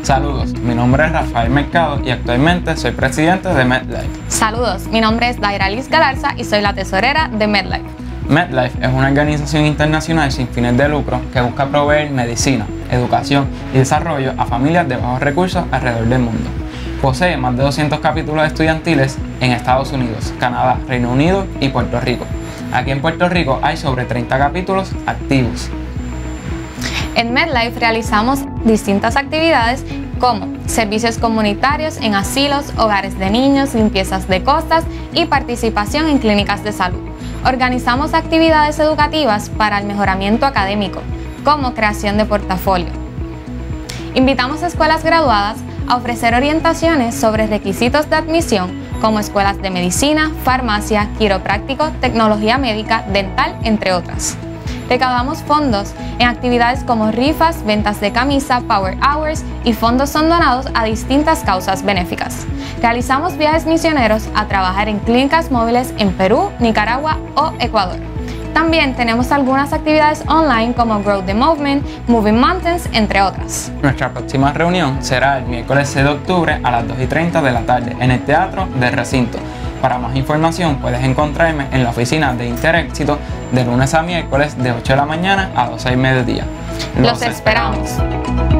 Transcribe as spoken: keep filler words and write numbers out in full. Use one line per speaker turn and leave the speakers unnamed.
Saludos, mi nombre es Rafael Mercado y actualmente soy presidente de MedLife.
Saludos, mi nombre es Dairalis Galarza y soy la tesorera de MedLife.
MedLife es una organización internacional sin fines de lucro que busca proveer medicina, educación y desarrollo a familias de bajos recursos alrededor del mundo. Posee más de doscientos capítulos estudiantiles en Estados Unidos, Canadá, Reino Unido y Puerto Rico. Aquí en Puerto Rico hay sobre treinta capítulos activos.
En MedLife realizamos distintas actividades como servicios comunitarios en asilos, hogares de niños, limpiezas de costas y participación en clínicas de salud. Organizamos actividades educativas para el mejoramiento académico, como creación de portafolio. Invitamos a escuelas graduadas a ofrecer orientaciones sobre requisitos de admisión, como escuelas de medicina, farmacia, quiropráctico, tecnología médica, dental, entre otras. Recaudamos fondos en actividades como rifas, ventas de camisa, power hours y fondos son donados a distintas causas benéficas. Realizamos viajes misioneros a trabajar en clínicas móviles en Perú, Nicaragua o Ecuador. También tenemos algunas actividades online como Grow the Movement, Moving Mountains, entre otras.
Nuestra próxima reunión será el miércoles seis de octubre a las dos y treinta de la tarde en el Teatro del Recinto. Para más información puedes encontrarme en la oficina de Interéxito de lunes a miércoles de ocho de la mañana a doce del mediodía.
Los, Los esperamos. esperamos.